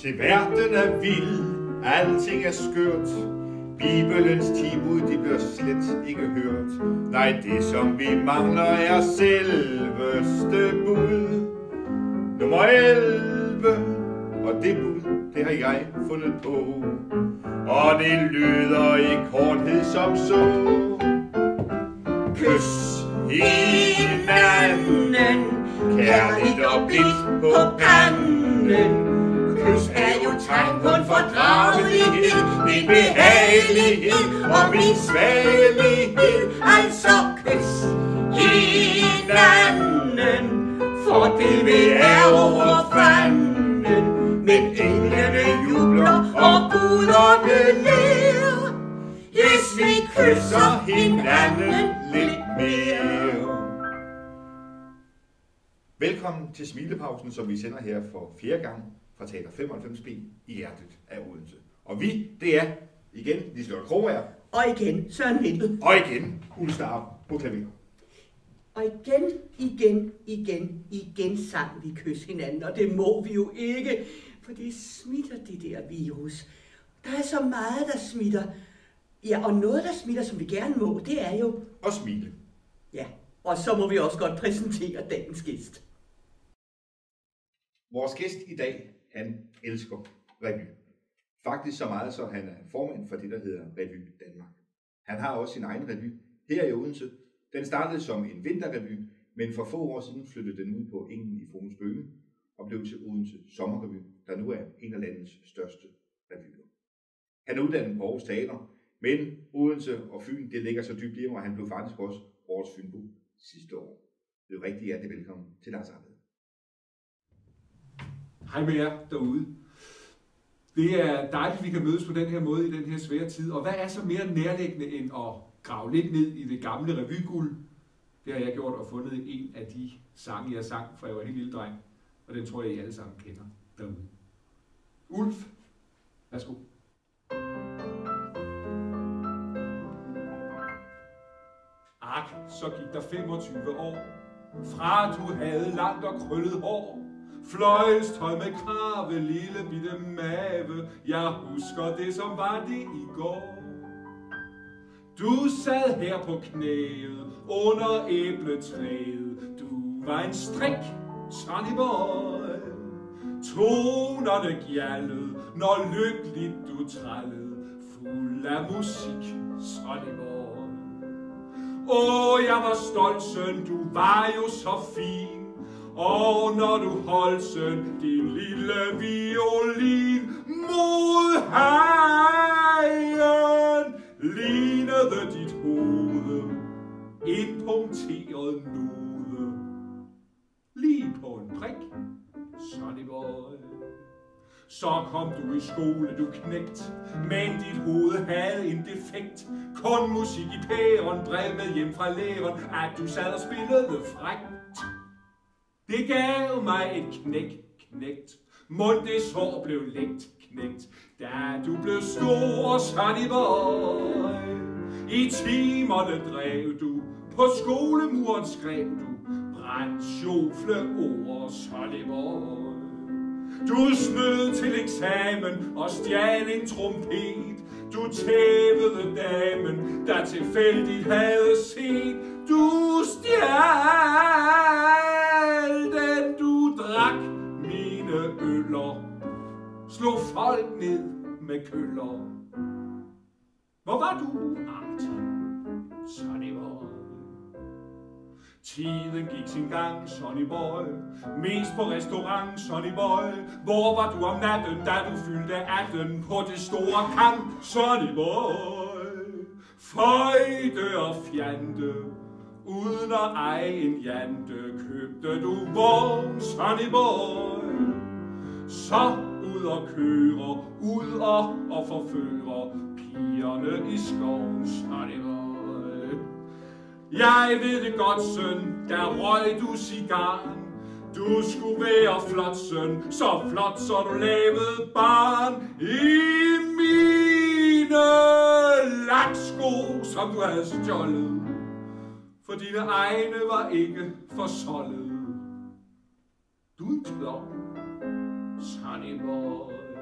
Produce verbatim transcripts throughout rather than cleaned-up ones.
Til verden er vild, alting er skørt. Bibelens ti bud, de bliver slet ikke hørt. Nej, det som vi mangler er selveste bud. Nummer elleve, og det bud, det har jeg fundet på. Og det lyder i korthed som så. Kys hinanden, kærligt og blidt på panden. Kys er jo tegn på en fordragelighed, min behagelighed og min svagelighed. Altså kys hinanden, for det vil er over fanden. Men englene jubler og guderne ler, hvis vi kysser hinanden lidt mere. Velkommen til Smilepausen, som vi sender her for fjerde gang fra Teater femoghalvfems B i hjertet af Odense. Og vi, det er igen Liselotte Krogager. Og igen Søren Hindel. Og igen Ulle Starup på klaver. Og igen, igen, igen, igen sang vi kys hinanden, og det må vi jo ikke, for det smitter det der virus. Der er så meget, der smitter. Ja, og noget, der smitter, som vi gerne må, det er jo... Og smile. Ja, og så må vi også godt præsentere dagens gæst. Vores gæst i dag, han elsker revy. Faktisk så meget, så han er formand for det, der hedder Revy Danmark. Han har også sin egen revy her i Odense. Den startede som en vinterrevy, men for få år siden flyttede den ud på engen i Fruens Bøge og blev til Odense Sommerrevy, der nu er en af landets største revyer. Han er uddannet på Aarhus Teater, men Odense og Fyn, det ligger så dybt i ham, og han blev faktisk også årets Fynbo sidste år. Det er rigtig hjertelig velkommen til Lars Arved. Hej med jer derude. Det er dejligt, at vi kan mødes på den her måde i den her svære tid. Og hvad er så mere nærliggende end at grave lidt ned i det gamle revyguld? Det har jeg gjort og fundet en af de sange, jeg sang, fra jeg var en lille dreng. Og den tror jeg, I alle sammen kender derude. Ulf, værsgo. Ak, så gik der femogtyve år, fra du havde langt og krøllet hår. Fløjstøj med krave, lille bitte mave. Jeg husker det, som var det i går. Du sad her på knæet under æbletræet. Du var en strik, Sonny Boy. Tonerne gjaldede, når lykkeligt du trællede, fuld af musik, Sonny Boy. Åh, jeg var stolt, søn, du var jo så fin. Og når du holdt, søn, din lille violin mod hajen, lignede dit hoved en punkteret nude. Lige på en prik, Sonny Boy. Så kom du i skole, du knægt, men dit hoved havde en defekt. Kun musik i pæren, brev med hjem fra læreren, at du sad og spillede frækt. Det gav mig et knæk, knægt. Mund det sår blev lægt, knægt. Da du blev stor, Sonny Boy. I timerne drev du, på skolemuren skrev du brandsjofle ord, Sonny Boy. Du snød til eksamen og stjal en trompet. Du tævede damen, der tilfældigt havde set. Du stjal den, du drak mine øller. Slog folk ned med køller. Hvor var du artig, Sonny Boy? Tiden gik sin gang, Sonny Boy. Mest på restaurant, Sonny Boy. Hvor var du om natten, da du fyldte atten på det store kamp, Sonny Boy? Føjte og fjante, uden at eje en jante, købte du vogn, Sonny Boy. Så ud og køre, ud og, og forføre pigerne i skoven, Sonny Boy. Jeg ved det godt, søn, der røg du cigaren. Du skulle være flot, søn, så flot, så du lavede barn i mine laksko, som du havde stjålet. For dine egne var ikke forsoldet. Du er en klovn, Sonny Boy.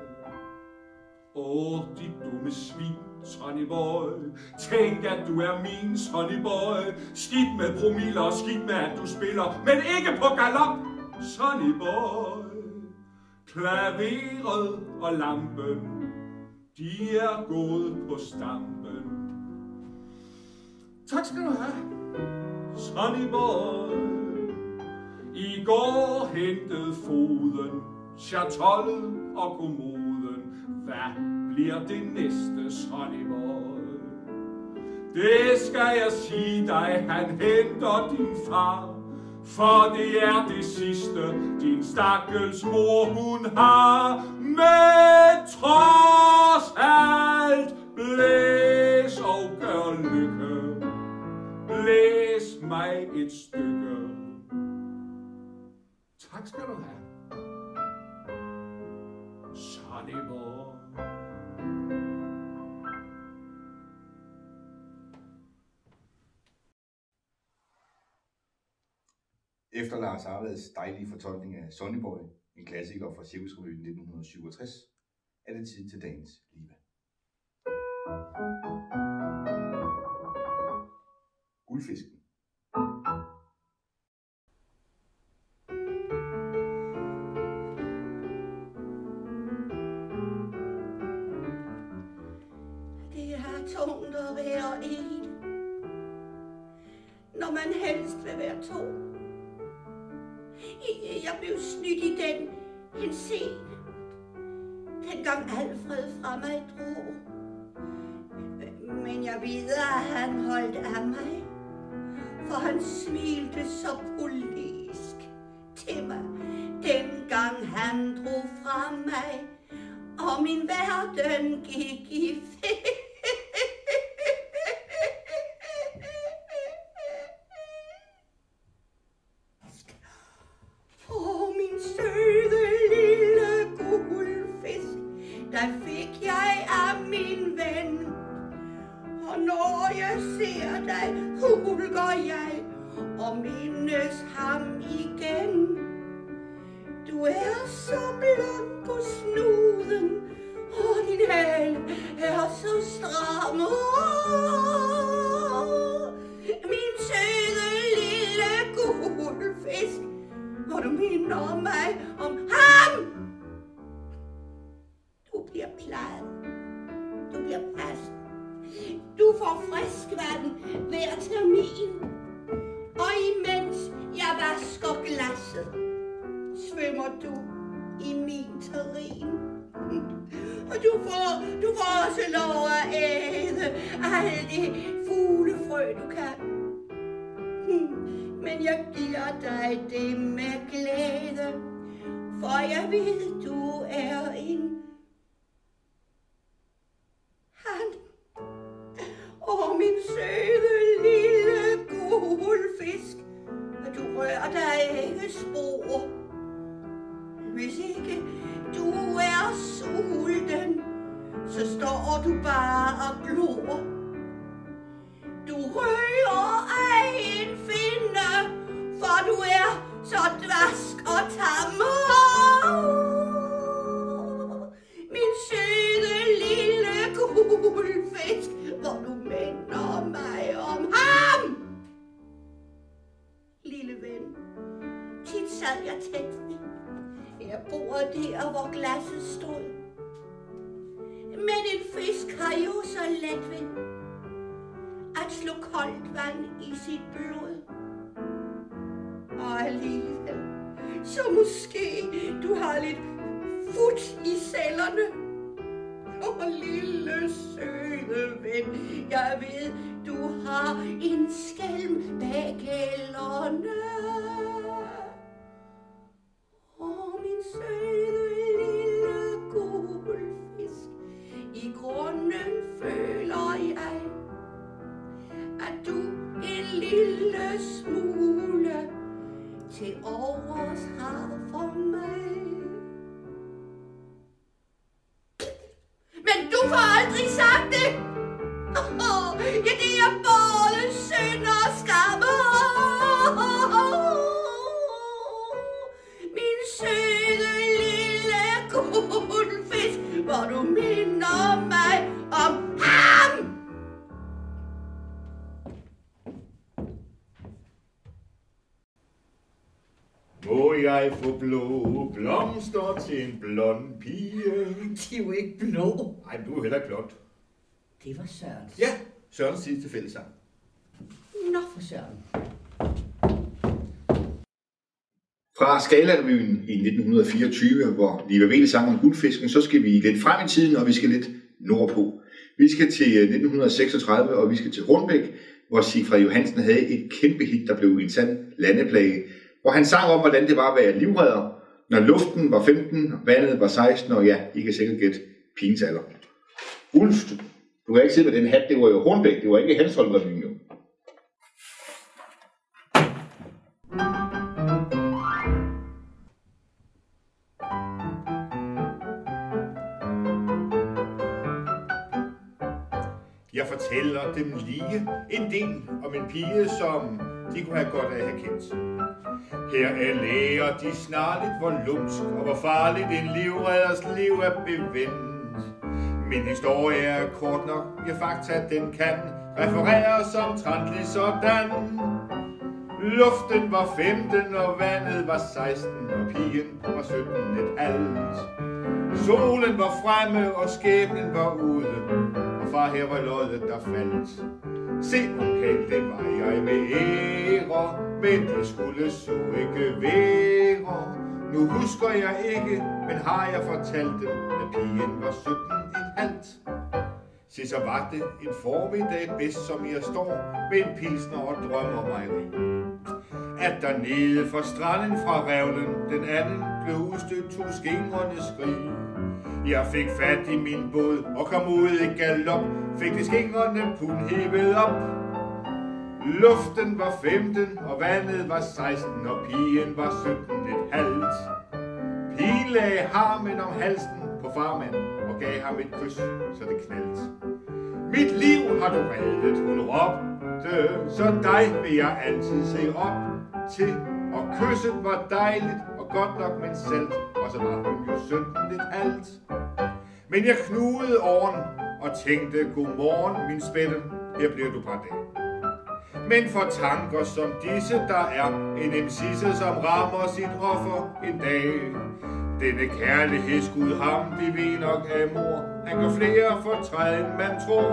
Åh, dit dumme svin, Sonny Boy. Tænk, at du er min Sonny Boy. Skidt med promiller og skidt med, at du spiller, men ikke på galop, Sonny Boy. Klaveret og lampen, de er gået på stampen. Tak skal du have, Sonny Boy. I går hentede foden, chatollet og kommoden. Hvad bliver det næste, Sonny Boy? Det skal jeg sige dig, han henter din far. For det er det sidste, din stakkels mor hun har. Men trods alt, blæs og gør lykke. Blæs mig et stykke. Tak skal du have, Sonny Boy. Efter Lars Arveds dejlige fortolkning af Sonny Boy, en klassiker fra Cirkusrevyen nitten syvogtres, er det tid til dagens Liva. Guldfisken. Det er tungt at være en, når man helst vil være to. Jeg blev snydt i den henseende, dengang Alfred fra mig drog. Men jeg ved, at han holdt af mig, for han smilte så politisk til mig, dengang han drog fra mig, og min verden gik i fedt. Hulker jeg og mindes ham igen. Du er så blank på snuden, og din hale er så stram. Min søde lille guldfisk, hvor du minder mig om ham. Du bliver plejet, du bliver passet. Du får frisk vand hver termin, og imens jeg vasker glasset, svømmer du i min terrin. Og du får, du får også lov at æde alle de fuglefrø, du kan. Men jeg giver dig det med glæde, for jeg ved, du er en han. Åh, min søde lille guldfisk, og du rører dig ikke spor. Hvis ikke du er sulten, så står du bare og glor. Du rører ej en finde, for du er så dvask og tam. Min søde lille guldfisk, hvor du minder mig om ham. Lille ven, tit sad jeg tæt ved. Jeg bor der, hvor glasset stod. Men en fisk har jo så let ved at slå koldt vand i sit blod. Og alligevel, så måske du har lidt fut i cellerne. Åh, lille søde ven, jeg ved, du har en skælm bag gælderne. Åh, min søde lille guldfisk, i grunden føler jeg, at du en lille smule til overs har for mig. Men du får aldrig sagt det. Oh, ja, det er både synd og skam. Oh, min søde lille guldfisk, hvor du minder jeg få blå blomster til en blond pige. De er jo ikke blå. Nej, du er heller ikke blond. Det var Sørens. Ja, Sørens sidste fællessang. Nå for Søren. Fra Scala-revyen i nitten fireogtyve, hvor Liva Weel sang om guldfisken, så skal vi lidt frem i tiden, og vi skal lidt nordpå. Vi skal til nitten seksogtredive, og vi skal til Hornbæk, hvor Sigfred Johansen havde et kæmpe hit, der blev en sand landeplage, hvor han sang om, hvordan det var at være livredder, når luften var femten, vandet var seksten, og ja, I kan sikkert gætte pigens alder. Ulf, du kan ikke se med den hat, det var jo Hornbæk, det var ikke Hanstholm-revyen jo. Jeg fortæller dem lige en del om en pige, som de kunne have godt af at have kendt. Her er lærer de snarligt, hvor lumsk og hvor farligt en livredders liv er bevendt. Min historie er kort nok, ja fakta den kan referere som trantlig sådan. Luften var femten, og vandet var seksten, og pigen var sytten et halvt. Solen var fremme, og skæbnen var ude, og far her var loddet, der faldt. Se, okay, det var jeg med ære, men det skulle så ikke være. Nu husker jeg ikke, men har jeg fortalt dem, at pigen var sytten et halvt. Se, så var det en formiddag bedst, som jeg står med en pilsner og drømmer mig rig. At der nede fra stranden fra revlen, den anden blev udstødt to skingrende skrig. Jeg fik fat i min båd og kom ud i galop, fik de skingrende pund hævet op. Luften var femten, og vandet var seksten, og pigen var sytten et halvt. Pigen lagde harmen om halsen på farmand og gav ham et kys, så det knaldt. Mit liv har du reddet, hun råbte, så dig vil jeg altid se op til. Og kysset var dejligt og godt nok, men salt, og så var hun jo sytten et halvt. Men jeg knugede åren og tænkte, godmorgen min spætte, her bliver du bare dag. Men for tanker som disse, der er en M C'se, som rammer sit offer en dag. Denne kærlighedsgud ham, vi ved nok af mor, han går flere fortræd, end man tror.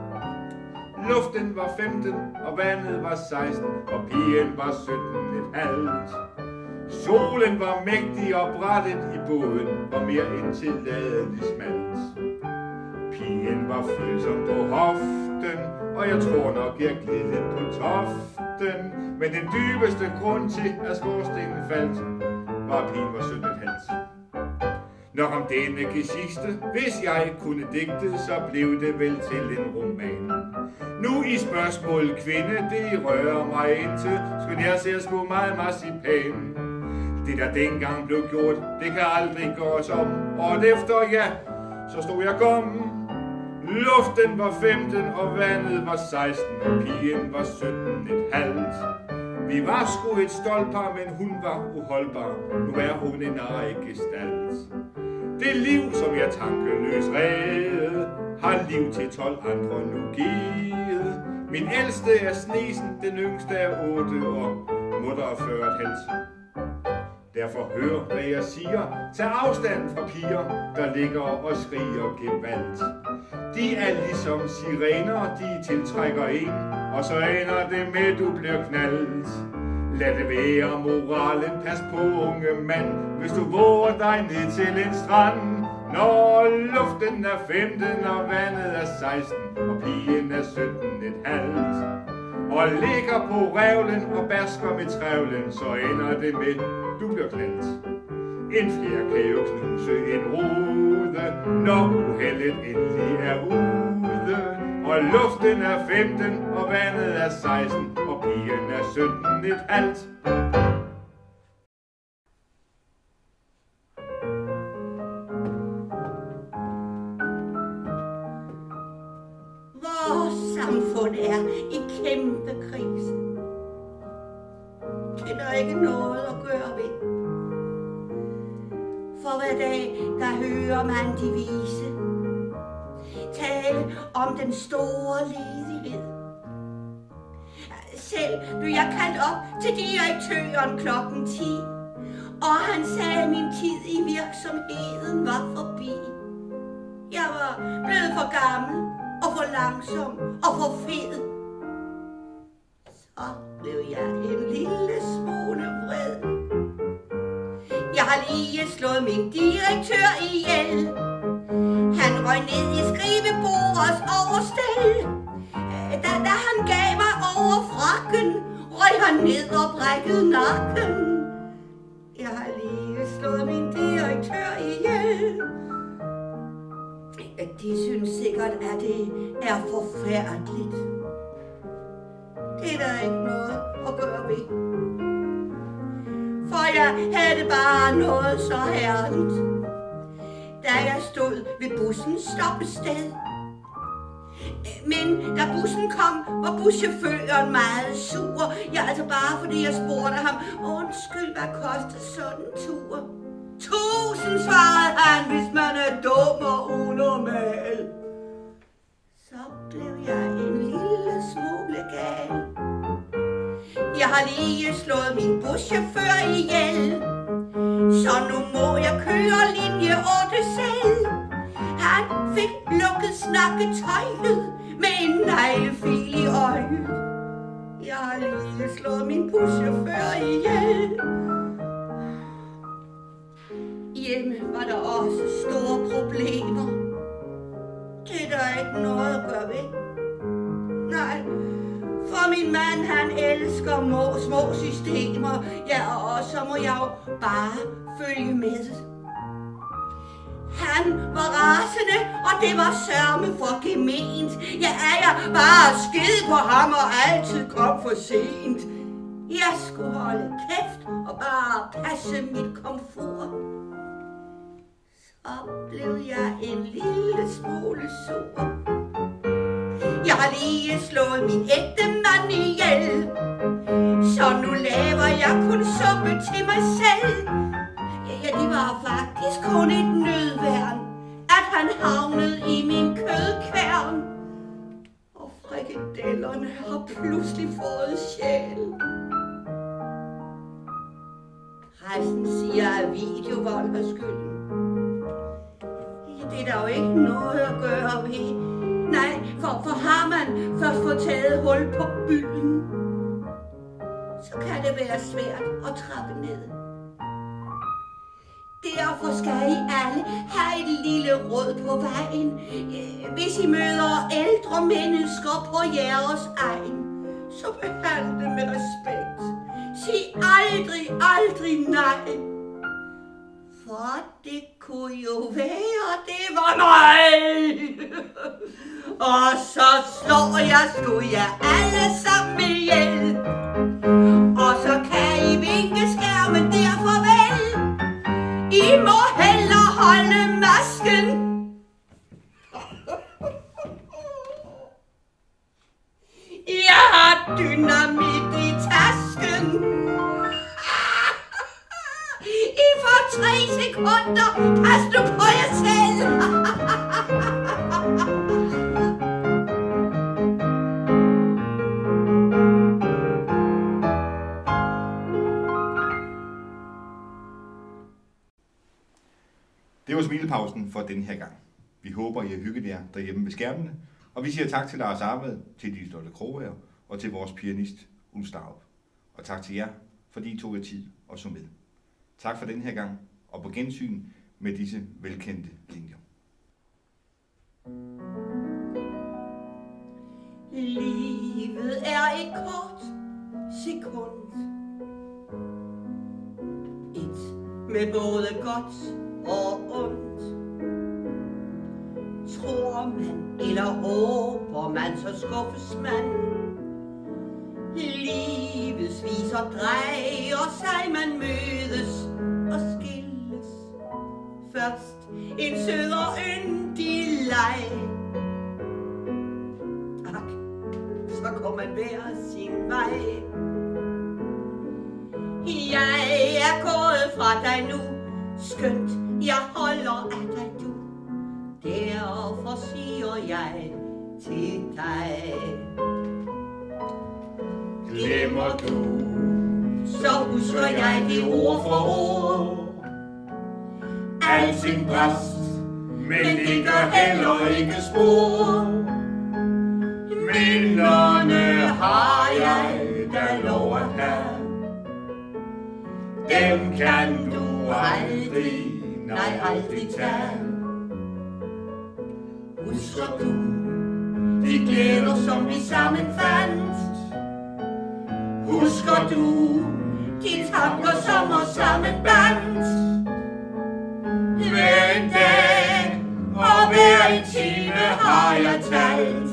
Luften var femten, og vandet var seksten, og pigen var sytten et halvt. Solen var mægtig, og brættet i båden var mere end tilladeligt smalt. Pigen var følsom på hoften, og jeg tror nok, jeg gled lidt på toften. Men den dybeste grund til, at skorstenen faldt, var at pigen var sytten et halvt. Nok om denne geschichte, hvis jeg kunne digte, så blev det vel til en roman. Nu i spørgsmål kvinde, det rører mig indtil, skulle jeg se sgu meget marcipan. Det der dengang blev gjort, det kan aldrig gås om, og efter ja, så stod jeg gommen. Luften var femten, og vandet var seksten, og pigen var sytten et halvt. Vi var sgu et stoltpar, men hun var uholdbar, nu er hun en ej gestalt. Det liv, som jeg tankeløs redde, har liv til tolv andre nu givet. Min ældste er Snesen, den yngste er otte, og mutter er fyrre et halvt. Derfor hør, hvad jeg siger. Tag afstand fra piger, der ligger og skriger gevalt. De er ligesom sirener, de tiltrækker en, og så ender det med, du bliver knaldt. Lad det være moralen, pas på unge mand, hvis du våger dig ned til en strand. Når luften er femten, og vandet er seksten, og pigen er sytten et halvt. Og ligger på revlen og basker med trævlen, så ender det med, du bliver knaldt. En fjer kan jo knuse en rude, når uheldet endelig er ude. Og luften er femten, og vandet er seksten, og pigen er sytten et halvt. Vores samfund er i kæmpe krise. Det er der ikke noget at gøre ved. For hver dag, der hører man de vise tale om den store ledighed. Selv blev jeg kaldt op til direktøren klokken ti Og han sagde, at min tid i virksomheden var forbi. Jeg var blevet for gammel og for langsom og for fed. Så blev jeg en lille smule vred. Jeg har lige slået min direktør ihjel. Han røg ned i skrivebordets overstel. Da, da han gav mig over frakken, røg han ned og brækkede nakken. Jeg har lige slået min direktør ihjel. De synes sikkert, at det er forfærdeligt. Det er der ikke noget at gøre ved. For jeg havde bare noget så herligt, da jeg stod ved bussens stoppested. Men da bussen kom, var buschaufføren meget sur. Ja, altså bare fordi jeg spurgte ham, undskyld, hvad koster sådan en tur? Tusind, svarede han, hvis man er dum og unormal. Så blev jeg en lille smule gal. Jeg har lige slået min buschauffør ihjel, så nu må jeg køre linje otte selv. Han fik lukket snakketøjet med en neglefil i øjet. Jeg har lige slået min buschauffør ihjel. Hjemme var der også store problemer. Det er der ikke noget at gøre ved. Nej, for min mand, han elsker må, små systemer. Ja, og så må jeg jo bare følge med. Han var rasende, og det var sørme for gement. Ja, er jeg bare skid på ham og altid kom for sent. Jeg skulle holde kæft og bare passe mit komfort. Så blev jeg en lille smule sur. Jeg har lige slået min ægte mand ihjel, så nu laver jeg kun suppe til mig selv. Ja, det var faktisk kun et nødværn, at han havnede i min kødkværn. Og frikadellerne har pludselig fået sjæl. Pressen siger, at videovold har skylden. Ja, det er der jo ikke noget at gøre ved. Nej, for, for har man først fået taget hul på bylden, så kan det være svært at trappe ned. Derfor skal I alle have et lille råd på vejen, hvis I møder ældre mennesker på jeres egen. Så behandle dem med respekt. Sig aldrig, aldrig nej. For det kunne jo være, det var mig. Og så slår jeg sgu jer alle sammen ihjel. Og så kan I vinke skærmen der farvel. I må hellere holde masken. Jeg har dynamit i tasken. I får tre sekunder. Pas nu på jer selv. Det var Smilepausen for denne her gang. Vi håber, I har hygget jer derhjemme ved skærmene, og vi siger tak til Lars Arved, til Liselotte Kroghær og til vores pianist Ulf Starup. Og tak til jer, fordi I tog jer tid og så med. Tak for denne her gang, og på gensyn med disse velkendte linjer. Livet er et kort sekund. Et med både godt og ondt. Tror man eller håber man, så skuffes man. Livets viser drejer sig, man mødes og skilles. Først en sød og yndig leg. Ak, så går man hver sin vej. Jeg er gået fra dig nu, skønt jeg holder af dig du. Derfor siger jeg til dig. Glemmer du så husker jeg det ord for ord. Alting brast, men det gør heller ikke spor. Minderne har jeg da lov at have. Dem kan du aldrig, nej aldrig tage. Husker du de glæder, som vi sammen fandt? Husker du de tanker, som os sammen bandt? Hver en dag og hver en time har jeg talt.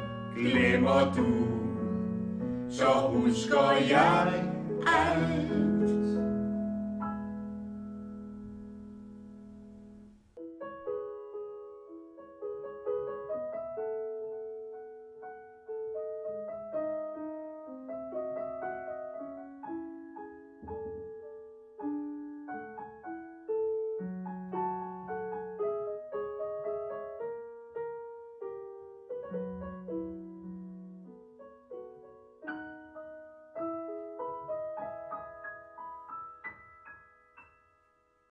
Glemmer du, så husker jeg alt.